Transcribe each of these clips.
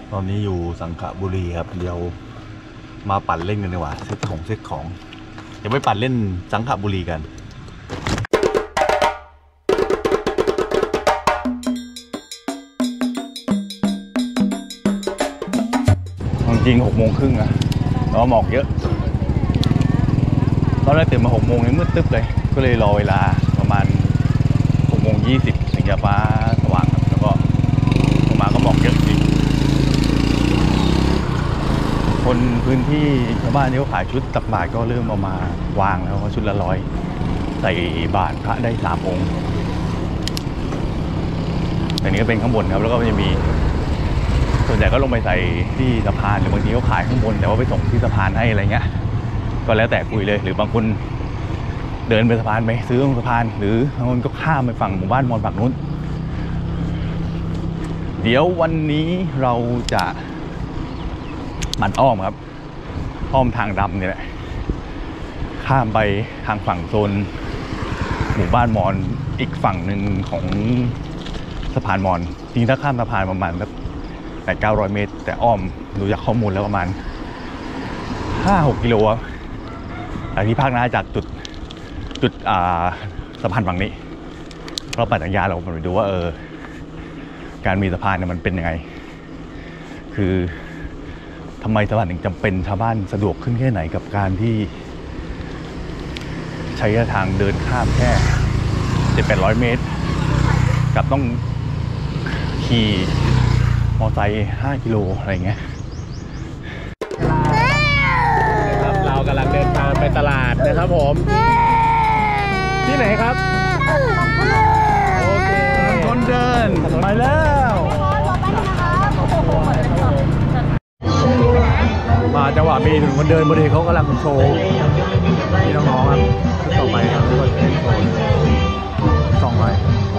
ตอนนี้อยู่สังขบุรีครับเดี๋ยวมาปั่นเล่นกันดีกว่าเซ็ตของเดี๋ยวไปปั่นเล่นสังขบุรีกันจริง6:30อะแล้วหมอกเยอะตอนแรกตื่นมา6 โมงยังมืดตึ๊บเลยก็เลยรอเวลาประมาณ6:20ถึงจะฟ้าสว่างครับแล้วก็ออกมาก็หมอกเยอะจริงคนพื้นที่ชาวบ้านที่เขาขายชุดตักบาตรก็เริ่มเอามาวางแล้วก็ชุดละ100ใส่บาตรพระได้3 องค์อันนี้ก็เป็นข้างบนครับแล้วก็จะมีส่วนใหญ่ก็ลงไปใส่ที่สะพานหรือบางทีก็ขายข้างบนแต่ว่าไปส่งที่สะพานให้อะไรเงี้ยก็แล้วแต่คุยเลยหรือบางคนเดินไปสะพานไปซื้อตรงสะพานหรือบางคนก็ข้ามไปฝั่งหมู่บ้านมอญฝั่งนู้นเดี๋ยววันนี้เราจะมันอ้อมครับอ้อมทางดำเนี่ยแหละข้ามไปทางฝั่งโซนหมู่บ้านมอญอีกฝั่งหนึ่งของสะพานมอญจริงถ้าข้ามสะพานประมาณสัก900 เมตรแต่อ้อมดูจากข้อมูลแล้วประมาณ 5-6 กิโลครับแต่ที่ภาคหน้าจากจุดสะพานฝั่งนี้เราปั่นจักรยานเราไปดูว่าการมีสะพานเนี่ยมันเป็นยังไงคือทำไมสะพานถึงจำเป็นชาวบ้านสะดวกขึ้นแค่ไหนกับการที่ใช้ทางเดินข้ามแค่700-800 เมตรกับต้องขี่มอไซค์5 กิโลอะไรเงี้ยครับเรากำลังเดินทางไปตลาดนะครับผมที่ไหนครับโอเคคนเดินไปแล้วมาจังหวะมีถึงคนเดินพอดีเขากำลังโชว์ที่น้องๆครับชุดต่อไปครับก็เป็นโชว์ส่องไป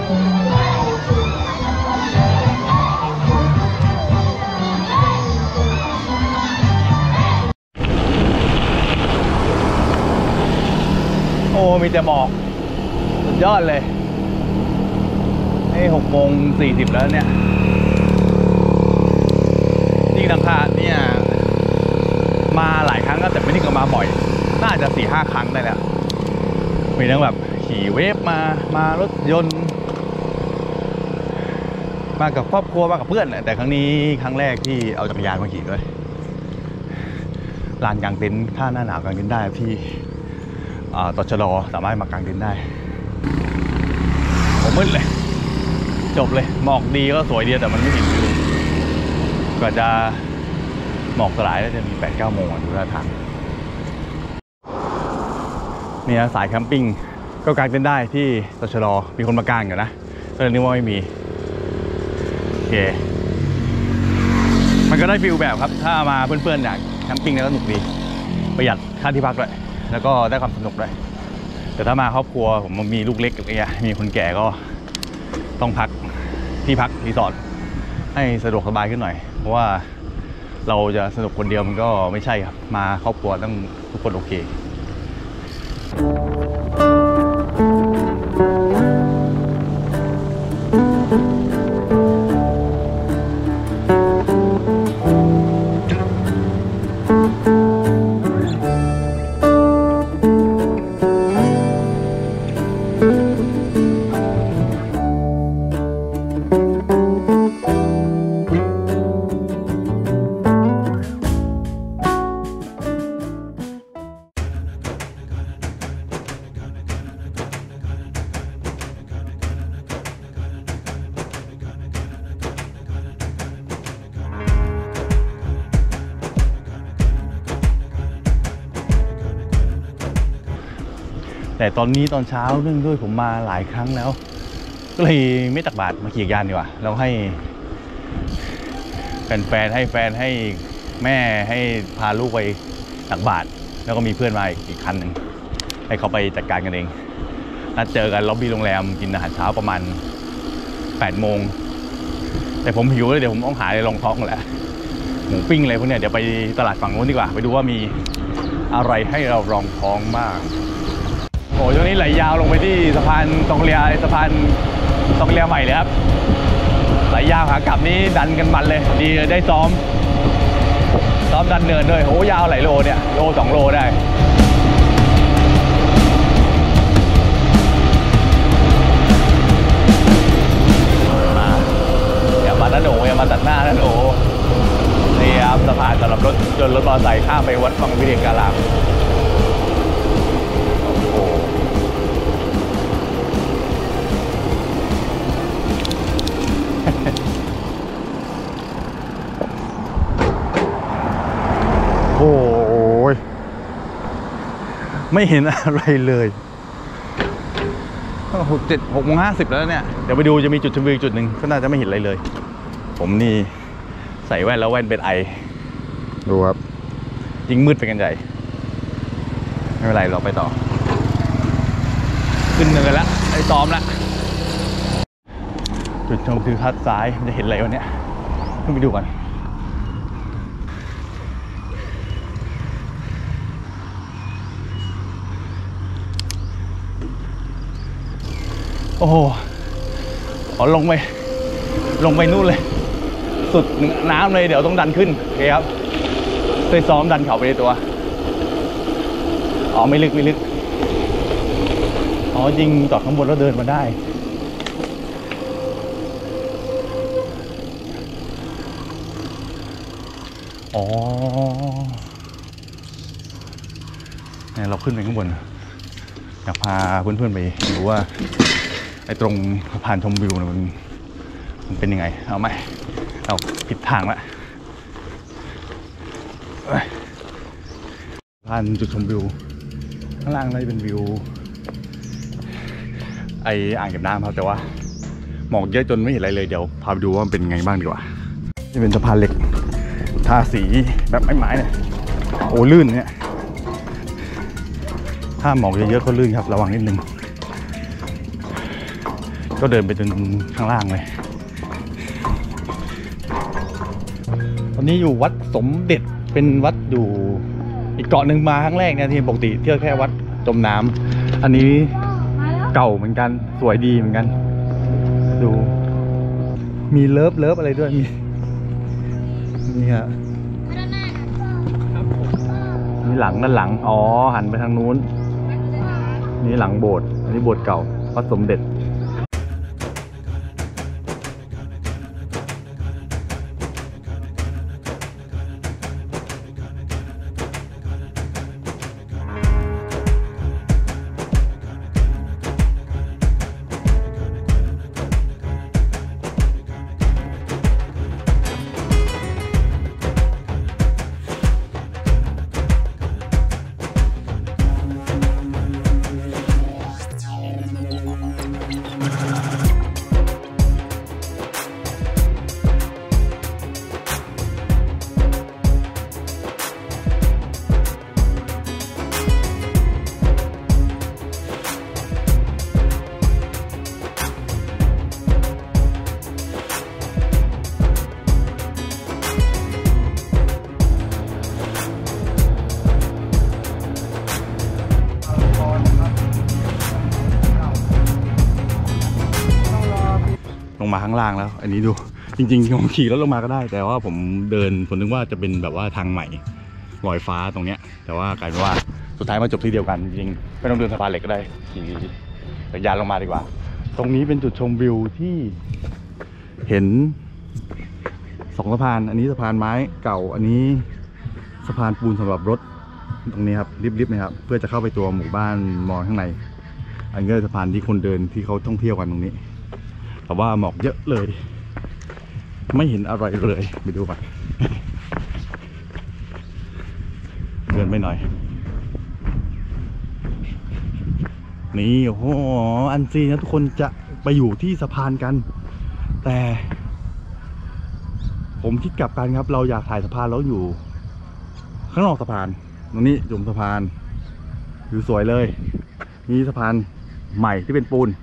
โอ้มีแต่หมอกสุดยอดเลยให้6:40แล้วเนี่ยจริงดังคาเนี่ยมาหลายครั้งก็แต่ไม่ได้ก็มาบ่อยน่าจะ 4-5 ครั้งได้แล้วมีทั้งแบบขี่เวฟมารถยนต์มากับครอบครัวมากับเพื่อนแต่ครั้งนี้ครั้งแรกที่เอาจักรยานมาขี่ด้วยลานกางเต็นท์ถ้าหน้าหนาวกางเต็นท์ได้ที่ตชด.สามารถมากางเต็นท์ได้ผมมืดเลยจบเลยหมอกดีก็สวยดีแต่มันไม่เห็นวิวก็จะหมอกสลายแล้วจะมี 8-9 โมงดูท่าทางเนี่ยสายแคมปิ้งก็กางเต็นท์ได้ที่ตชด.มีคนมากางอยู่นะตอนนี้ว่าไม่มีโอเคมันก็ได้ฟิลแบบครับถ้ามาเพื่อนๆอยากแคมปิ้งแล้วก็สนุกดีประหยัดค่าที่พักด้วยแล้วก็ได้ความสนุกด้วยแต่ถ้ามาครอบครัวผมมีลูกเล็กอะไรเงี้ยมีคนแก่ก็ต้องพักที่พักรีสอร์ทให้สะดวกสบายขึ้นหน่อยเพราะว่าเราจะสนุกคนเดียวมันก็ไม่ใช่ครับมาครอบครัวต้องทุกคนโอเคแต่ตอนนี้ตอนเช้าเนื่องด้วยผมมาหลายครั้งแล้วก็เลยไม่ตักบาตรมาขี่จักรยานดีกว่าแล้วให้แฟนให้แม่ให้พาลูกไปตักบาตรแล้วก็มีเพื่อนมาอีกคันหนึ่งให้เขาไปจัดการกันเองนัดเจอกันล็อบบี้โรงแรมกินอาหารเช้าประมาณ8 โมงแต่ผมหิวเลยเดี๋ยวผมต้องหาอะไรรองท้องแหละหมูปิ้งอะไรพวกเนี้ยเดี๋ยวไปตลาดฝั่งนู้นดีกว่าไปดูว่ามีอะไรให้เรารองท้องบ้างโอ้ช่วงนี้ไหลยาวลงไปที่สะพานตองเลียสะพานตองเลียใหม่เลยครับไหลายยาวขากลับนี้ดันกันมันเลยดีได้ซ้อมดันเนินด้วยโอ้ยาวหลายโลเนี่ยโล2 โลได้อย่ามาตัดหน้านั่นโอ้นี่ครับสะพานสำหรับรถยนต์รถมอเตอร์ไซค์ข้ามไปวัดวังวิเทศการามโอ้ยไม่เห็นอะไรเลย6:50แล้วเนี่ยเดี๋ยวไปดูจะมีจุดชมวิวจุดหนึ่งก็น่าจะไม่เห็นอะไรเลยผมนี่ใส่แว่นแล้วแว่นเป็นไอดูครับยิ่งมืดไปกันใหญ่ไม่เป็นไรเราไปต่อขึ้นเนินแล้วไอ้ซ้อมแล้วจุดชมวิวทัศน์ซ้ายมันจะเห็นอะไรวันนี้ขึ้นไปดูกันโอ้โหลงไปนู่นเลยสุดน้ำเลยเดี๋ยวต้องดันขึ้นโอเคครับเคยซ้อมดันเขาไปในตัวอ๋อไม่ลึกอ๋อยิงต่อข้างบนแล้วเดินมาได้อ๋อเนี่ยเราขึ้นไปข้างบนอยากพาเพื่อนๆไปดูว่าไอ้ตรงสะพานชมวิวเนี่ยมันเป็นยังไงเอาไหมเราผิดทางละสะพานจุดชมวิวข้างล่างน่าจะเป็นวิวไออ่างเก็บน้ำครับแต่ว่าหมอกเยอะจนไม่เห็นอะไรเลยเดี๋ยวพาไปดูว่ามันเป็นไงบ้างดีกว่านี่เป็นสะพานเหล็กทาสีแบบไม้ๆเนี่ยโอ้ลื่นเนี่ยถ้าหมอกเยอะๆก็ลื่นครับระวังนิดนึงก็เดินไปจนข้างล่างเลยตอนนี้อยู่วัดสมเด็จเป็นวัดอยู่อีกเกาะหนึ่งมาครั้งแรกเนี่ยที่ปกติเที่ยวแค่วัดจมน้ำอันนี้เก่าเหมือนกันสวยดีเหมือนกันดูมีเลิฟอะไรด้วยมีนี่ฮะนี่หลังด้านหลังอ๋อหันไปทางนู้นนี่หลังโบสถ์อันนี้โบสถ์เก่าวัดสมเด็จลงมาข้างล่างแล้วอันนี้ดูจริงๆผมขี่รถลงมาก็ได้แต่ว่าผมเดินผมนึกว่าจะเป็นแบบว่าทางใหม่ลอยฟ้าตรงเนี้ยแต่ว่ากลายเป็นว่าสุดท้ายมาจบที่เดียวกันจริงๆไม่ต้องเดินสะพานเหล็กก็ได้ขี่จักรยานลงมาดีกว่าตรงนี้เป็นจุดชมวิวที่เห็น2 สะพานอันนี้สะพานไม้เก่าอันนี้สะพานปูนสำหรับรถตรงนี้ครับริบๆนะครับเพื่อจะเข้าไปตัวหมู่บ้านมอญข้างในอันนี้สะพานที่คนเดินที่เขาท่องเที่ยวกันตรงนี้แต่ว่าหมอกเยอะเลยไม่เห็นอะไรเลยไปดูไปเดินไปหน่อยนี่โอ้โหอันซีนะทุกคนจะไปอยู่ที่สะพานกันแต่ผมคิดกลับกันครับเราอยากถ่ายสะพานแล้วอยู่ข้างนอกสะพานตรงนี้จุ่มสะพานอยู่สวยเลยนี่สะพานใหม่ที่เป็นปูน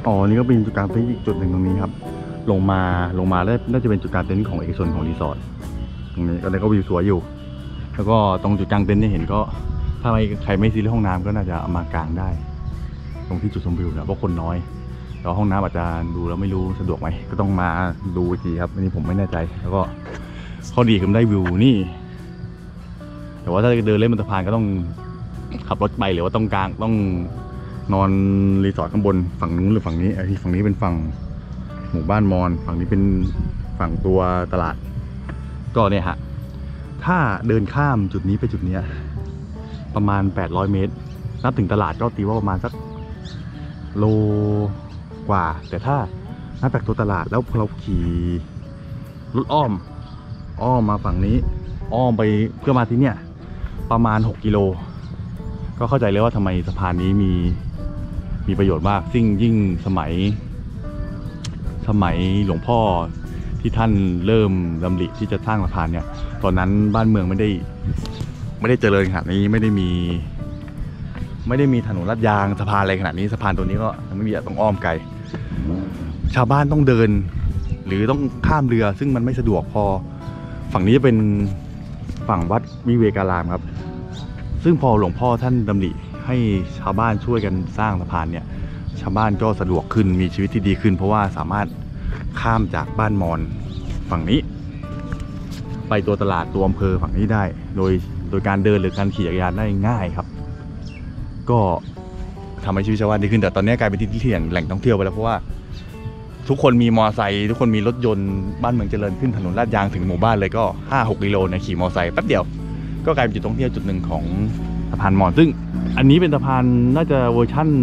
อ๋อนี่ก็เป็นจุดกลางเต็นท์อีกจุดหนึ่งตรงนี้ครับลงมาแล้วน่าจะเป็นจุดกลางเต็นท์ของเอกชนของรีสอร์ทตรงนี้ก็เลยก็วิวสวยอยู่แล้วก็ตรงจุดกลางเต็นท์ที่เห็นก็ถ้าใครไม่ซีเรียสห้องน้ำก็น่าจะมากางได้ตรงที่จุดชมวิวนะเพราะคนน้อยแต่ห้องน้ำอาจจะดูแล้วไม่รู้สะดวกไหมก็ต้องมาดูอีกทีครับอันนี้ผมไม่แน่ใจแล้วก็ข้อดีคือได้วิวนี่แต่ว่าถ้าเดินเล่นบนสะพานก็ต้องขับรถไปหรือว่าต้องกางต้องนอนรีสอร์ทข้างบนฝั่งนู้นหรือฝั่งนี้ไอ้ที่ฝั่งนี้เป็นฝั่งหมู่บ้านมอญฝั่งนี้เป็นฝั่งตัวตลาดก็เนี่ยฮะถ้าเดินข้ามจุดนี้ไปจุดนี้ประมาณ800เมตรนับถึงตลาดก็ตีว่าประมาณสักโลกว่าแต่ถ้านับจากตัวตลาดแล้วเราขี่รถอ้อมมาฝั่งนี้อ้อมไปเพื่อมาที่เนี่ยประมาณ6กิโลก็เข้าใจเลยว่าทำไมสะพานนี้มีประโยชน์มากซึ่งยิ่งสมัยหลวงพ่อที่ท่านเริ่มดำริที่จะสร้างสะพานเนี่ยตอนนั้นบ้านเมืองไม่ได้เจริญขนาดนี้ไม่ได้มีถนนลาดยางสะพานอะไรขนาดนี้สะพานตัวนี้ก็ยังไม่มีต้องอ้อมไกลชาวบ้านต้องเดินหรือต้องข้ามเรือซึ่งมันไม่สะดวกพอฝั่งนี้จะเป็นฝั่งวัดวิเวการามครับซึ่งพอหลวงพ่อท่านดำริให้ชาวบ้านช่วยกันสร้างสะพานเนี่ยชาวบ้านก็สะดวกขึ้นมีชีวิตที่ดีขึ้นเพราะว่าสามารถข้ามจากบ้านมอญฝั่งนี้ไปตัวตลาดตัวอำเภอฝั่งนี้ได้โดยการเดินหรือการขี่จักรยานได้ง่ายครับก็ทำให้ชีวิตชาวบ้านดีขึ้นแต่ตอนนี้กลายเป็นที่แหล่งท่องเที่ยวไปแล้วเพราะว่าทุกคนมีมอเตอร์ไซค์ทุกคนมีรถยนต์บ้านเมืองเจริญขึ้นถนนลาดยางถึงหมู่บ้านเลยก็ 5-6 กิโลในขี่มอเตอร์ไซค์แป๊บเดียวก็กลายเป็นจุดท่องเที่ยวจุดหนึ่งของสะพานมอญซึ่งอันนี้เป็นสะพานน่าจะเวอร์ชั่น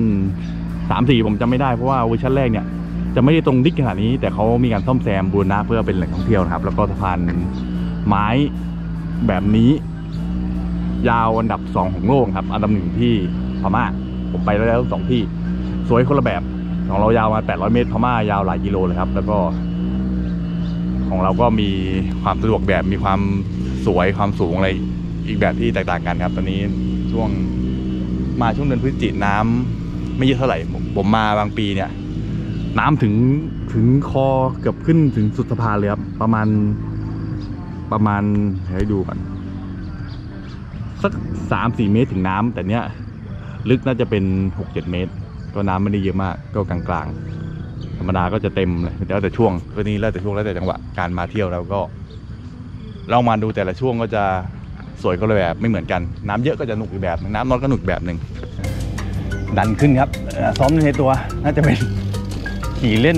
3-4 ผมจำไม่ได้เพราะว่าเวอร์ชันแรกเนี่ยจะไม่ได้ตรงดิ๊กขนาดนี้แต่เขามีการซ่อมแซมบูรณะเพื่อเป็นแหล่งท่องเที่ยวนะครับแล้วก็สะพานไม้แบบนี้ยาวอันดับ2ของโลกครับอันดับ1ที่พม่าผมไปแล้ว2ที่สวยคนละแบบของเรายาวมา800เมตรพม่ายาวหลายกิโลเลยครับแล้วก็ของเราก็มีความสะดวกแบบมีความสวยความสูงอะไรอีกแบบที่แตกต่างกันครับตอนนี้ช่วงเดือนพฤศจิกายนน้ำไม่เยอะเท่าไหร่ผมมาบางปีเนี่ยน้ำถึงคอเกือบขึ้นถึงสุดสะพานเลยครับประมาณให้ดูกันสัก 3-4 เมตรถึงน้ำแต่เนี้ยลึกน่าจะเป็น 6-7 เมตรก็น้ำไม่ได้เยอะมากก็กลางๆธรรมดาก็จะเต็มเลยแล้วแต่ช่วงก็นี้แล้วแต่ช่วงแล้วแต่จังหวะการมาเที่ยวแล้วก็ลองมาดูแต่ละช่วงก็จะสวยก็เลยแบบไม่เหมือนกันน้ำเยอะก็จะหนุกอีกแบบน้ำน้อยก็หนุกแบบหนึ่งดันขึ้นครับซ้อมในตัวน่าจะเป็นขี่เล่น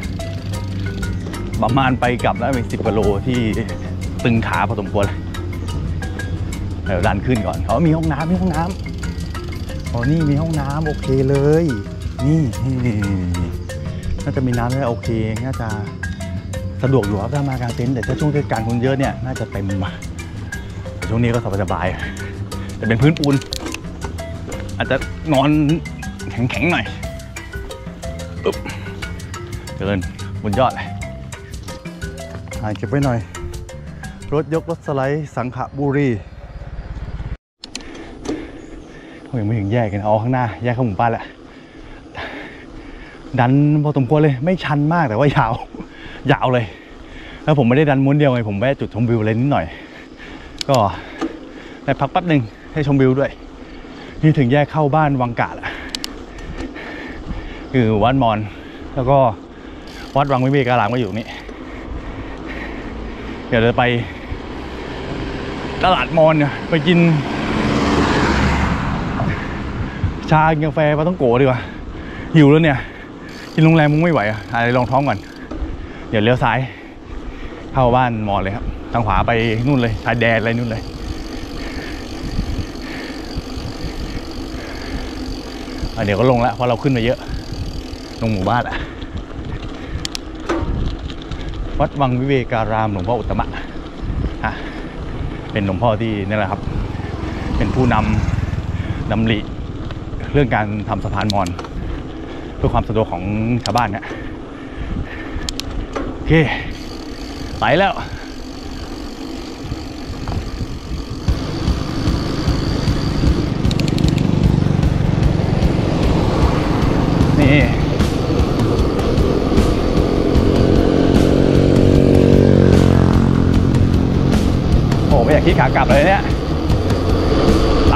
ประมาณไปกลับแล้วเป็น10 กิโลที่ตึงขาพอสมควรเดี๋ยวดันขึ้นก่อนเขามีห้องน้ำอ๋อนี่มีห้องน้ำโอเคเลยนี่น่าจะมีน้ำได้โอเคน่าจะสะดวกอยู่ครับถ้ามากางเต็นท์แต่ถ้าช่วงเทศกาลคนเยอะเนี่ยน่าจะเต็มมาช่วงนี้ก็สบายๆแต่เป็นพื้นปูนอาจจะนอนแข็งๆหน่อยเดินบนยอดเลยถ่ายเก็บไว้หน่อยรถยกรถสไลด์สังขบุรียังไม่ถึงแยกกันข้างหน้าแยกเข้าหมู่บ้านแหละดันพอสมควรเลยไม่ชันมากแต่ว่ายาวเลยแล้วผมไม่ได้ดันม้วนเดียวไงผมแวะจุดชมวิวอะไรนิดหน่อยก็ได้พักแป๊บนึงให้ชมวิวด้วยนี่ถึงแยกเข้าบ้านวังกะแล้วคือวัดมอญแล้วก็วัดวังวิเวการามก็อยู่นี่เดี๋ยวจะไปตลาดมอญเนี่ยไปกินชากาแฟปลาต้องโกดีกว่าหิวแล้วเนี่ยกินโรงแรมมึงไม่ไหวอ่ะอะไรลองท้องก่อนเดี๋ยวเลี้ยวซ้ายเข้าบ้านมอญเลยครับทางขวาไปนู่นเลยชายแดนอะไรนู่นเลยเดี๋ยวก็ลงแล้วเพราะเราขึ้นมาเยอะลงหมู่บ้านอ่ะวัดวังวิเวการามหลวงพ่ออุตตมะเป็นหลวงพ่อที่นี่แหละครับเป็นผู้นำริเรื่องการทำสะพานมอญเพื่อความสะดวกของชาวบ้านเนี่ยโอเคไปแล้วนี่ขากลับเลยเนี่ยไป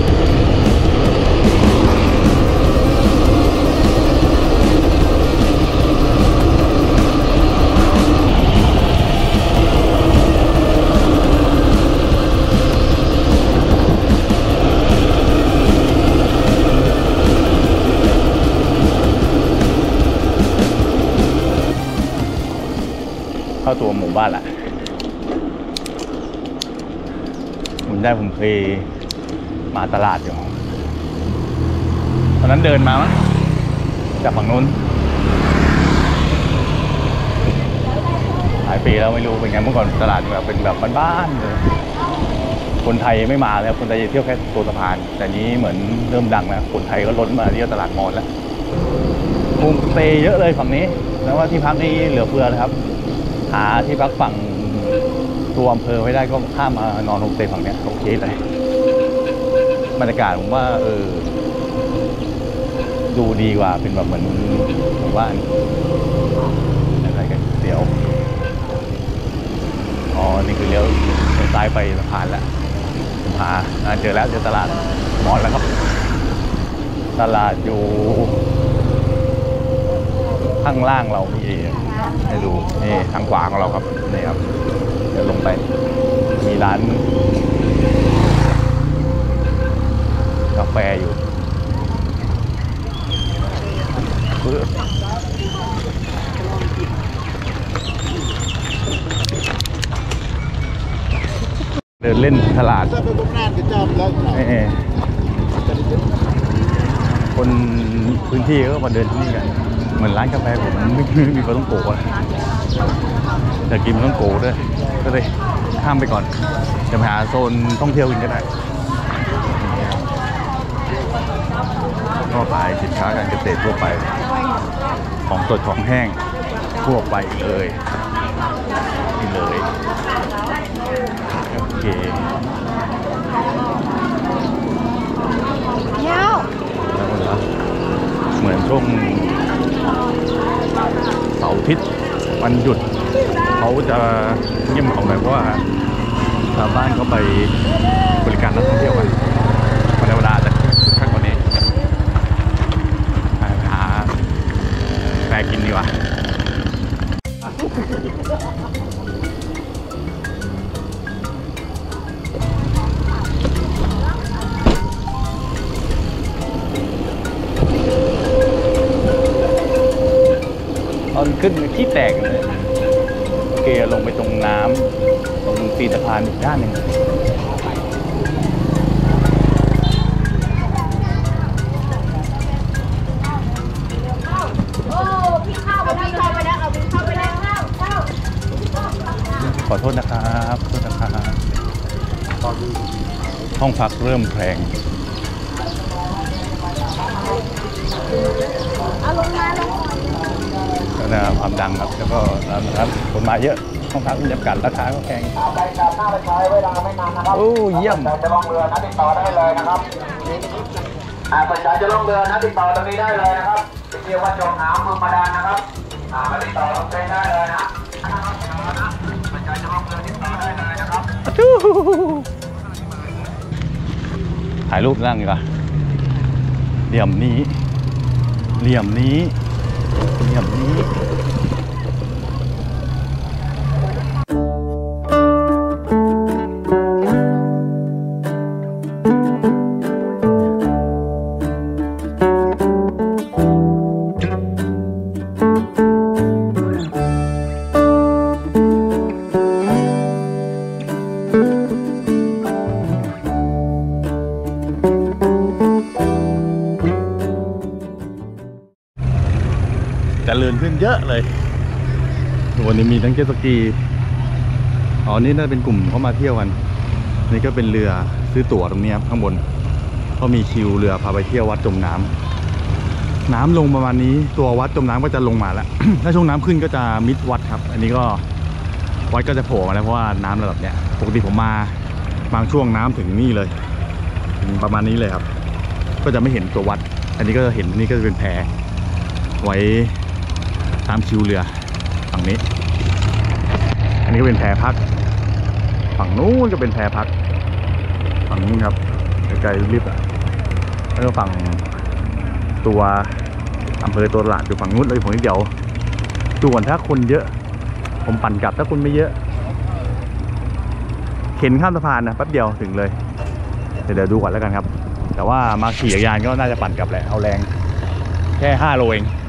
เข้าตัวหมู่บ้านละผมเคยมาตลาดอยู่ตอนนั้นเดินมาจากฝั่งนู้นหลายปีแล้วไม่รู้เป็นไงเมื่อก่อนตลาดแบบเป็นแบบบ้านๆเลยคนไทยไม่มาแล้วคนไทยจะเที่ยวแค่ตัวสะพานแต่นี้เหมือนเริ่มดังแล้วคนไทยก็ล้นมาเที่ยวตลาดมอญแล้วโฮมสเตย์เยอะเลยฝั่งนี้แล้วว่าที่พักนี่เหลือเฟือนะครับหาที่พักฝั่งตัวอำเภอไม่ได้ก็ข้ามมานอนโฮมสเตย์ฝั่งนี้โอเคเลยบรรยากาศผมว่าดูดีกว่าเป็นแบบเหมือนหมู่บ้านอะไรกันเดี๋ยวอ๋อนี่คือเลี้ยวซ้ายไปสะพานแล้วผมหาเจอแล้วเจอตลาดมอญแล้วครับตลาดอยู่ข้างล่างเรามีให้ดูนี่ทางขวาของเราครับนี่ครับเดี๋ยวลงไปมีร้านกาแฟอยู่เดินเล่นตลาดคนพื้นที่ก็มาเดินที่นี่กันเหมือนร้านกาแฟผมไม่มีปลาท่องโกะแต่กินปลาท่องโกะด้วยก็เลยข้ามไปก่อนจะไปหาโซนท่องเที่ยวกันก็ได้ก็ขายสินค้าการเกษตรทั่วไปของสดของแห้งทั่วไปเลยนี่เลยโอเคแล้วเหมือนช่วงเสาร์อาทิตย์วันหยุดเขาจะเงียบเหงาหน่อยเพราะว่าชาวบ้านเขาไปบริการนักท่องเที่ยวกันวันธรรมดาจะคึกคักกว่านี้หาแฟกินดีกว่าตอนขึ้นขี้แตกเลยโอเคลงไปตรงน้ำตรงตีนสะพานอีกด้านหนึ่งขอโทษนะครับห้องพักเริ่มแพงก็นะครับความดังครับแล้วก็นะครับคนมาเยอะห้องพักบรรยากาศราคาก็แพงโอ้เยี่ยมจะลงเรือนะติดต่อได้เลยนะครับสนใจจะลงเรือนะติดต่อตรงนี้ได้เลยนะครับเรียกว่าจมน้ำเมืองบาดาลนะครับมาติดต่อตรงนี้ได้เลยนะสนใจจะลงเรือติดต่อได้เลยนะครับถ่ายรูปนั่งดีกว่าเหลี่ยมนี้เจริญขึ้นเยอะเลยวันนี้มีทั้งเจ็ตสกีอ๋อนี่น่าเป็นกลุ่มเข้ามาเที่ยวกันนี่ก็เป็นเรือซื้อตั๋วตรงนี้ครับข้างบนก็มีคิวเรือพาไปเที่ยววัดจมน้ำลงประมาณนี้ตัววัดจมน้ำก็จะลงมาแล้ว ถ้าช่วงน้ำขึ้นก็จะมิดวัดครับอันนี้ก็วัดก็จะโผล่มาแล้วเพราะว่าน้ำระดับเนี้ยปกติผมมาบางช่วงน้ำถึงนี่เลยประมาณนี้เลยครับก็จะไม่เห็นตัววัดอันนี้ก็จะเห็นนี่ก็จะเป็นแพไว้ตามคิวเรือฝั่งนี้อันนี้ก็เป็นแพพักฝั่งนู้นก็เป็นแพพักฝั่งนู้นครับไกลๆริบๆอ่ะแล้วก็ฝั่งตัวอำเภอตัวตลาดอยู่ฝั่งนู้นเลยผมนิดเดียวส่วนถ้าคนเยอะผมปั่นกลับถ้าคนไม่เยอะเข็นข้ามสะพานนะแป๊บเดียวถึงเลยเดี๋ยวดูก่อนแล้วกันครับแต่ว่ามาขี่จักรยานก็น่าจะปั่นกลับแหละเอาแรงแค่5 โลเอง